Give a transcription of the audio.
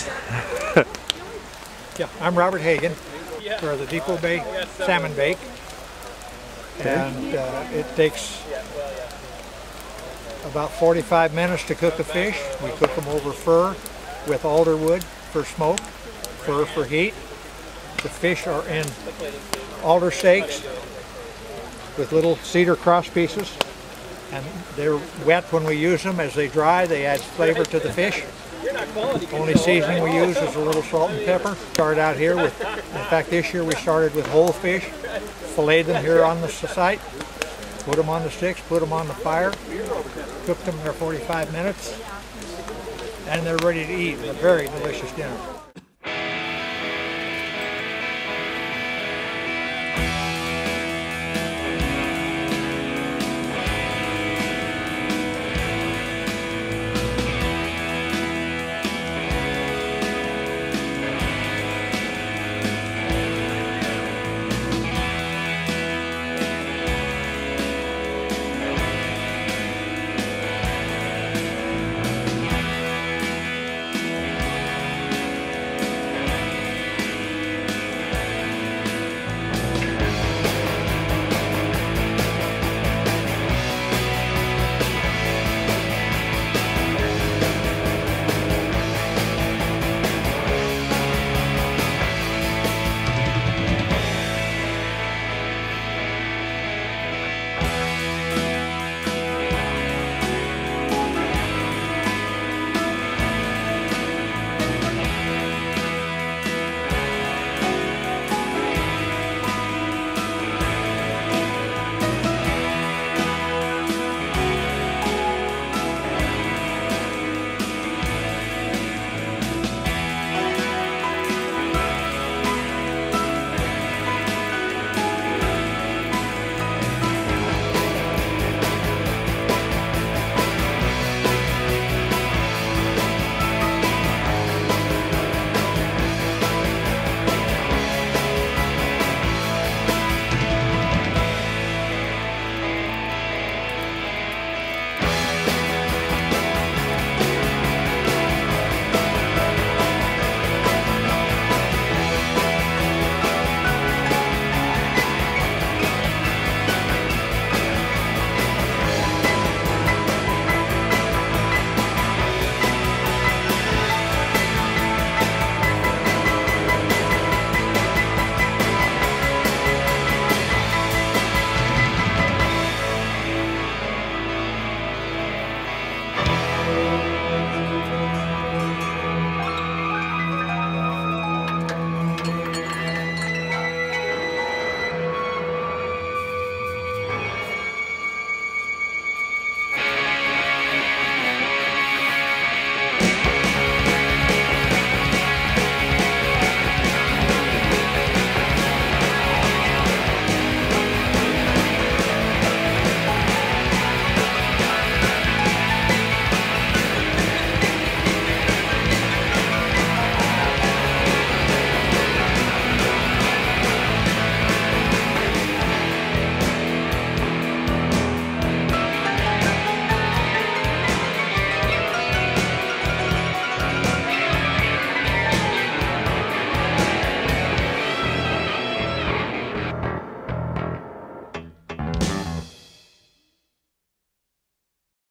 Yeah, I'm Robert Hagan for the Depoe Bay Salmon Bake, and it takes about 45 minutes to cook a fish. We cook them over fir with alder wood for smoke, fir for heat. The fish are in alder steaks with little cedar cross pieces, and they're wet when we use them. As they dry, they add flavor to the fish. The only seasoning we use is a little salt and pepper. Start out here with, in fact this year we started with whole fish, filleted them here on the site, put them on the sticks, put them on the fire, cooked them for 45 minutes, and they're ready to eat. A very delicious dinner.